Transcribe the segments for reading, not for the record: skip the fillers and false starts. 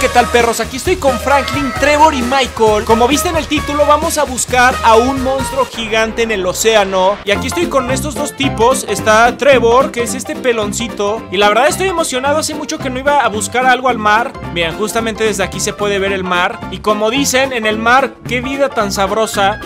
¿qué tal, perros? Aquí estoy con Franklin, Trevor y Michael. Como viste en el título, vamos a buscar a un monstruo gigante en el océano. Y aquí estoy con estos dos tipos. Está Trevor, que es este peloncito. Y la verdad estoy emocionado, hace mucho que no iba a buscar algo al mar. Miren, justamente desde aquí se puede ver el mar. Y como dicen, en el mar, qué vida tan sabrosa.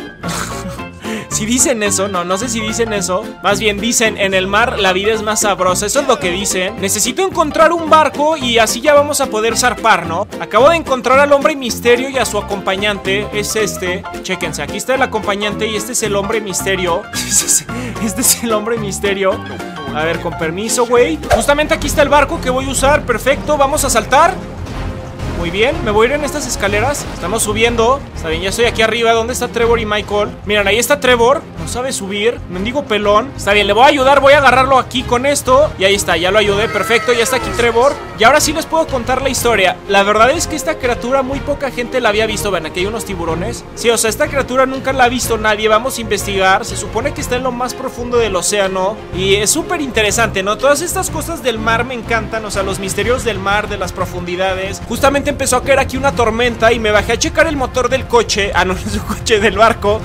Si dicen eso, no sé si dicen eso. Más bien dicen, en el mar la vida es más sabrosa. Eso es lo que dicen. Necesito encontrar un barco y así ya vamos a poder zarpar, ¿no? Acabo de encontrar al hombre misterio y a su acompañante. Es este. Chéquense, aquí está el acompañante y este es el hombre misterio. Este es el hombre misterio. A ver, con permiso, güey. Justamente aquí está el barco que voy a usar. Perfecto, vamos a saltar. Muy bien, me voy a ir en estas escaleras. Estamos subiendo. Está bien, ya estoy aquí arriba. ¿Dónde está Trevor y Michael? Miren, ahí está Trevor. No sabe subir. Mendigo pelón. Está bien, le voy a ayudar. Voy a agarrarlo aquí con esto. Y ahí está, ya lo ayudé. Perfecto, ya está aquí Trevor. Y ahora sí les puedo contar la historia. La verdad es que esta criatura muy poca gente la había visto. Ven, aquí hay unos tiburones. Sí, o sea, esta criatura nunca la ha visto nadie. Vamos a investigar. Se supone que está en lo más profundo del océano. Y es súper interesante, ¿no? Todas estas cosas del mar me encantan. O sea, los misterios del mar, de las profundidades. Justamente empezó a caer aquí una tormenta y me bajé a checar el motor del coche. Ah, no, es un coche, del barco.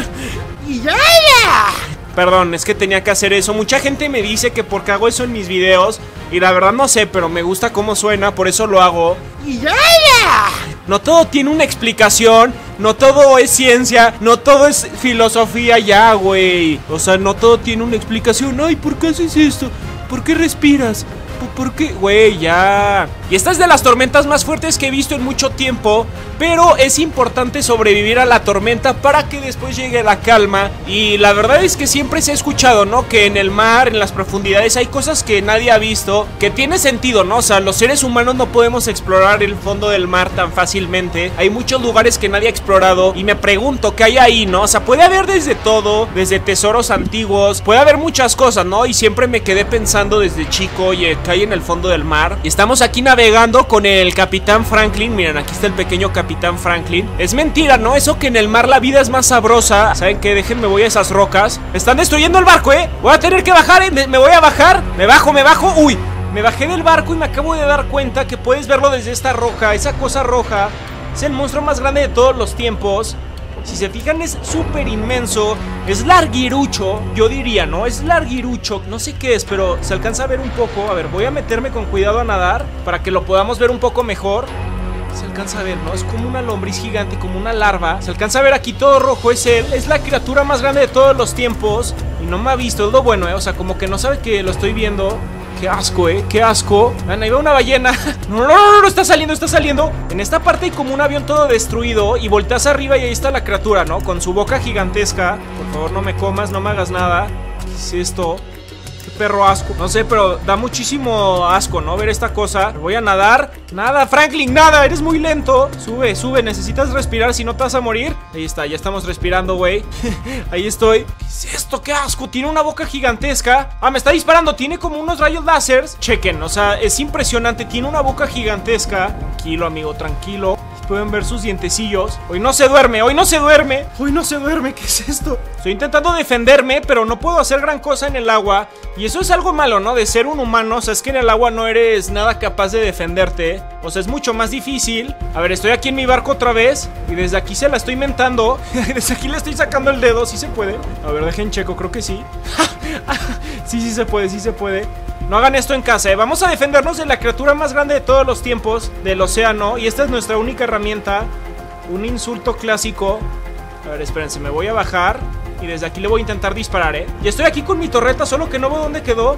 Y ya. Perdón, es que tenía que hacer eso. Mucha gente me dice que porque hago eso en mis videos. Y la verdad no sé, pero me gusta cómo suena, por eso lo hago. Y ya. No todo tiene una explicación. No todo es ciencia. No todo es filosofía ya, güey. O sea, no todo tiene una explicación. Ay, ¿por qué haces esto? ¿Por qué respiras? ¿Por qué? Güey, ya. Y esta es de las tormentas más fuertes que he visto en mucho tiempo. Pero es importante sobrevivir a la tormenta para que después llegue la calma. Y la verdad es que siempre se ha escuchado, ¿no? Que en el mar, en las profundidades, hay cosas que nadie ha visto. Que tiene sentido, ¿no? O sea, los seres humanos no podemos explorar el fondo del mar tan fácilmente. Hay muchos lugares que nadie ha explorado. Y me pregunto, ¿qué hay ahí, no? O sea, puede haber desde todo. Desde tesoros antiguos. Puede haber muchas cosas, ¿no? Y siempre me quedé pensando desde chico, oye, ¿qué hay en el fondo del mar? Y estamos aquí navegando con el Capitán Franklin. Miren, aquí está el pequeño Capitán Franklin. Es mentira, ¿no? Eso que en el mar la vida es más sabrosa. ¿Saben qué? Déjenme, voy a esas rocas. Me están destruyendo el barco, ¿eh? Voy a tener que bajar, ¿eh? Me voy a bajar. Me bajo. Uy, me bajé del barco y me acabo de dar cuenta que puedes verlo desde esta roca. Esa cosa roja es el monstruo más grande de todos los tiempos. Si se fijan, es súper inmenso. Es larguirucho, yo diría, ¿no? Es larguirucho, no sé qué es, pero se alcanza a ver un poco. A ver, voy a meterme con cuidado a nadar para que lo podamos ver un poco mejor. Se alcanza a ver, ¿no? Es como una lombriz gigante, como una larva. Se alcanza a ver aquí todo rojo, es él. Es la criatura más grande de todos los tiempos. Y no me ha visto, es lo bueno, ¿eh? O sea, como que no sabe que lo estoy viendo. Qué asco, qué asco. Vean, ahí va una ballena. No, está saliendo. En esta parte hay como un avión todo destruido. Y volteas arriba y ahí está la criatura, ¿no? Con su boca gigantesca. Por favor, no me comas, no me hagas nada. ¿Qué es esto? Qué perro asco. No sé, pero da muchísimo asco, ¿no? Ver esta cosa. Voy a nadar. Nada, Franklin, nada, eres muy lento. Sube, necesitas respirar, si no te vas a morir. Ahí está, ya estamos respirando, güey. Ahí estoy. ¿Qué es esto? ¡Qué asco! Tiene una boca gigantesca. Ah, me está disparando, tiene como unos rayos láseres. Chequen, o sea, es impresionante. Tiene una boca gigantesca. Tranquilo, amigo, tranquilo. Pueden ver sus dientecillos. Hoy no se duerme. ¿Qué es esto? Estoy intentando defenderme, pero no puedo hacer gran cosa en el agua. Y eso es algo malo, ¿no? De ser un humano. O sea, es que en el agua no eres nada capaz de defenderte. O sea, es mucho más difícil. A ver, estoy aquí en mi barco otra vez. Y desde aquí se la estoy mentando. Desde aquí le estoy sacando el dedo. ¿Sí se puede? A ver, dejen checo, creo que sí. Sí se puede. No hagan esto en casa, ¿eh? Vamos a defendernos de la criatura más grande de todos los tiempos del océano. Y esta es nuestra única herramienta. Un insulto clásico. A ver, espérense, me voy a bajar. Y desde aquí le voy a intentar disparar, ¿eh? Y estoy aquí con mi torreta, solo que no veo dónde quedó.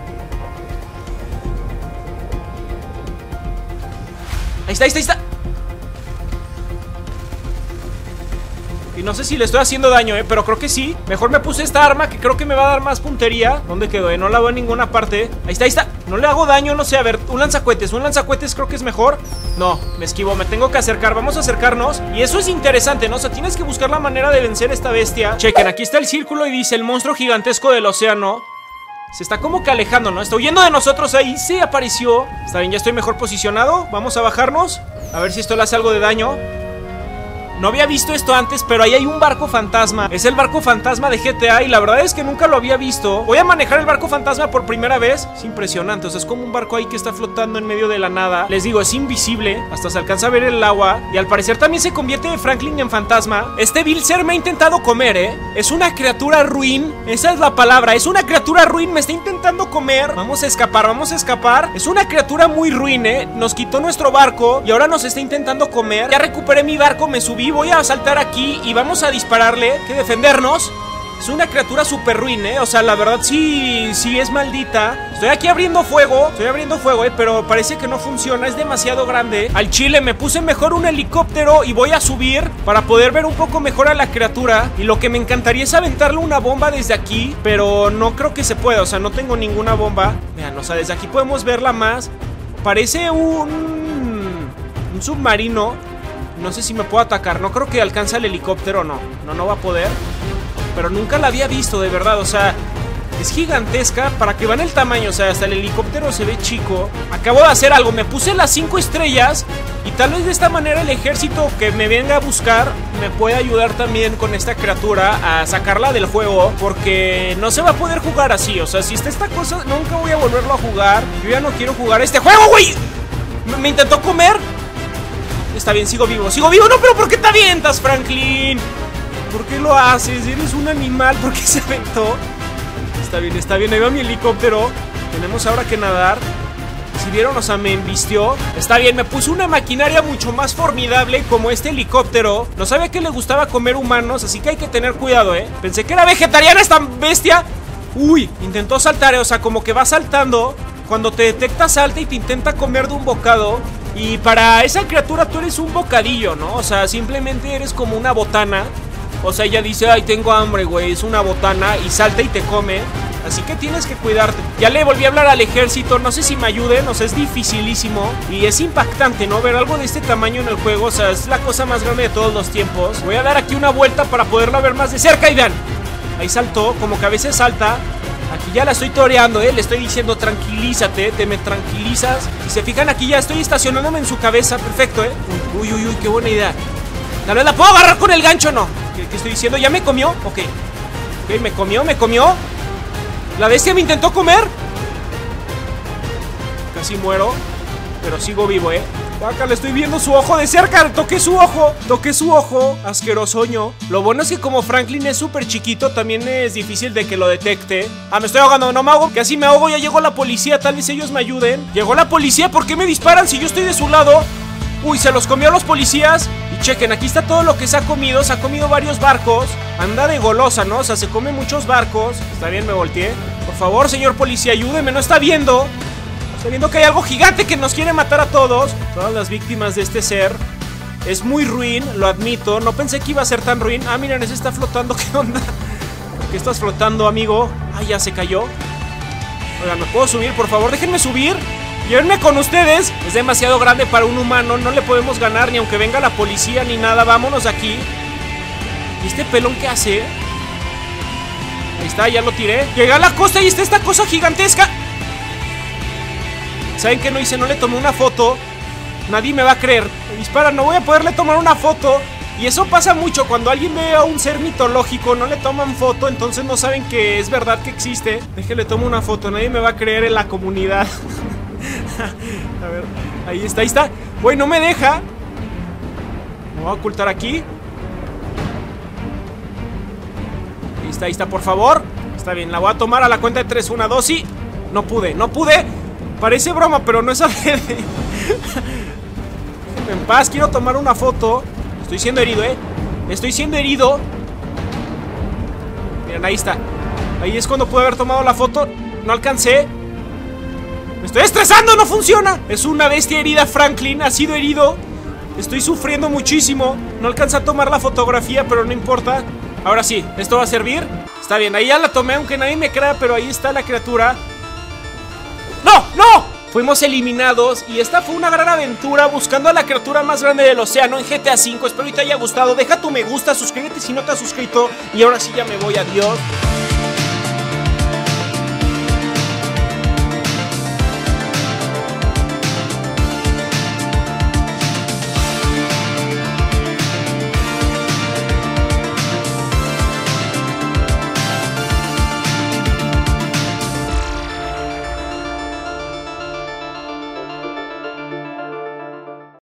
Ahí está. Y no sé si le estoy haciendo daño, pero creo que sí. Mejor me puse esta arma que creo que me va a dar más puntería. ¿Dónde quedó, No la veo en ninguna parte. Ahí está. No le hago daño, no sé, a ver, un lanzacohetes creo que es mejor. No, me esquivo, me tengo que acercar. Vamos a acercarnos. Y eso es interesante, ¿no? O sea, tienes que buscar la manera de vencer a esta bestia. Chequen, aquí está el círculo y dice el monstruo gigantesco del océano. Se está como que alejando, ¿no? Está huyendo de nosotros ahí. Sí, apareció. Está bien, ya estoy mejor posicionado. Vamos a bajarnos. A ver si esto le hace algo de daño. No había visto esto antes, pero ahí hay un barco fantasma. Es el barco fantasma de GTA y la verdad es que nunca lo había visto. Voy a manejar el barco fantasma por primera vez. Es impresionante, o sea, es como un barco ahí que está flotando en medio de la nada. Les digo, es invisible, hasta se alcanza a ver el agua. Y al parecer también se convierte Franklin en fantasma. Este Bill Ser me ha intentado comer, es una criatura ruin. Esa es la palabra, es una criatura ruin. Me está intentando comer. Vamos a escapar, vamos a escapar. Es una criatura muy ruin, nos quitó nuestro barco y ahora nos está intentando comer. Ya recuperé mi barco, me subí, voy a saltar aquí y vamos a dispararle. Hay que defendernos. Es una criatura súper ruin, o sea, la verdad sí es maldita. Estoy aquí abriendo fuego, pero parece que no funciona, es demasiado grande. Al chile me puse mejor un helicóptero y voy a subir para poder ver un poco mejor a la criatura. Y lo que me encantaría es aventarle una bomba desde aquí, pero no creo que se pueda, o sea, no tengo ninguna bomba. Vean, o sea, desde aquí podemos verla más. Parece un submarino. No sé si me puedo atacar, no creo que alcance el helicóptero, no va a poder. Pero nunca la había visto, de verdad, o sea, es gigantesca. Para que vean el tamaño, o sea, hasta el helicóptero se ve chico. Acabo de hacer algo, me puse las 5 estrellas. Y tal vez de esta manera el ejército que me venga a buscar me puede ayudar también con esta criatura a sacarla del juego, porque no se va a poder jugar así. O sea, si está esta cosa, nunca voy a volverlo a jugar. Yo ya no quiero jugar este juego, güey. Me intentó comer. Está bien, sigo vivo, no, pero ¿por qué te avientas, Franklin? ¿Por qué lo haces? Eres un animal, ¿por qué se aventó? Está bien, ahí va mi helicóptero. Tenemos ahora que nadar. Si vieron, o sea, me embistió. Está bien, me puso una maquinaria mucho más formidable como este helicóptero. No sabía que le gustaba comer humanos, así que hay que tener cuidado, Pensé que era vegetariana esta bestia. Uy, intentó saltar, o sea, como que va saltando. Cuando te detecta, salta y te intenta comer de un bocado. Y para esa criatura tú eres un bocadillo, ¿no? O sea, simplemente eres como una botana. O sea, ella dice, ay, tengo hambre, güey, es una botana. Y salta y te come. Así que tienes que cuidarte. Ya le volví a hablar al ejército, no sé si me ayuden. O sea, es dificilísimo y es impactante, ¿no? Ver algo de este tamaño en el juego. O sea, es la cosa más grande de todos los tiempos. Voy a dar aquí una vuelta para poderla ver más de cerca. Y vean, ahí saltó, como que a veces salta. Aquí ya la estoy toreando, le estoy diciendo tranquilízate, te me tranquilizas. Si se fijan, aquí ya estoy estacionándome en su cabeza. Perfecto, Uy, qué buena idea. Tal vez la puedo agarrar con el gancho, ¿no? ¿Qué estoy diciendo? ¿Ya me comió? Ok, me comió. La bestia me intentó comer. Casi muero, pero sigo vivo, Acá le estoy viendo su ojo de cerca. Toqué su ojo, asquerosoño. Lo bueno es que como Franklin es súper chiquito, también es difícil de que lo detecte. Ah, me estoy ahogando, no me ahogo. Casi me ahogo, ya llegó la policía. Tal vez ellos me ayuden. Llegó la policía, ¿por qué me disparan si yo estoy de su lado? Uy, se los comió a los policías. Y chequen, aquí está todo lo que se ha comido. Se ha comido varios barcos. Anda de golosa, ¿no? O sea, se come muchos barcos. Está bien, me volteé. Por favor, señor policía, ayúdeme, no está viendo. Está viendo que hay algo gigante que nos quiere matar a todos. Todas las víctimas de este ser. Es muy ruin, lo admito. No pensé que iba a ser tan ruin. Ah, miren, ese está flotando, ¿qué onda? ¿Por qué estás flotando, amigo? Ah, ya se cayó. Oigan, ¿me puedo subir? Por favor, déjenme subir. Llévenme con ustedes. Es demasiado grande para un humano. No le podemos ganar ni aunque venga la policía ni nada. Vámonos de aquí. ¿Y este pelón qué hace? Ahí está, ya lo tiré. Llegué a la costa y está esta cosa gigantesca. ¿Saben qué no hice? No le tomé una foto. Nadie me va a creer. Me disparan, no voy a poderle tomar una foto. Y eso pasa mucho. Cuando alguien ve a un ser mitológico, no le toman foto, entonces no saben que es verdad que existe. Déjenle tomo una foto, nadie me va a creer en la comunidad. A ver, ahí está. Güey, no me deja. Me voy a ocultar aquí. Ahí está, por favor. Está bien, la voy a tomar a la cuenta de 3, 1, 2 y... No pude. Parece broma, pero no es adrede. Déjenme en paz, quiero tomar una foto. Estoy siendo herido, Estoy siendo herido. Miren, ahí está. Ahí es cuando pude haber tomado la foto. No alcancé. Me estoy estresando, no funciona. Es una bestia herida, Franklin, ha sido herido. Estoy sufriendo muchísimo. No alcancé a tomar la fotografía, pero no importa. Ahora sí, ¿esto va a servir? Está bien, ahí ya la tomé, aunque nadie me crea, pero ahí está la criatura. ¡No! Fuimos eliminados y esta fue una gran aventura buscando a la criatura más grande del océano en GTA V. Espero que te haya gustado. Deja tu me gusta, suscríbete si no te has suscrito. Y ahora sí ya me voy, adiós.